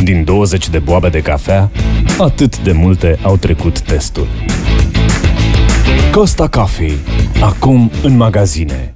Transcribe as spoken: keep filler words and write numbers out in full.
Din douăzeci de boabe de cafea, atât de multe au trecut testul. Costa Coffee, acum în magazine.